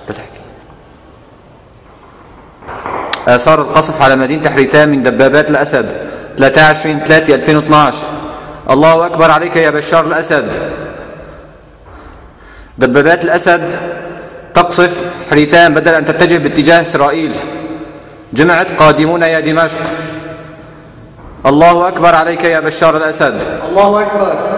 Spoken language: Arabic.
تحكي. آثار القصف على مدينة حريتان من دبابات الأسد 23/3/2012. الله أكبر عليك يا بشار الأسد. دبابات الأسد تقصف حريتان بدل أن تتجه باتجاه إسرائيل. جمعت قادمون يا دمشق. الله أكبر عليك يا بشار الأسد. الله أكبر.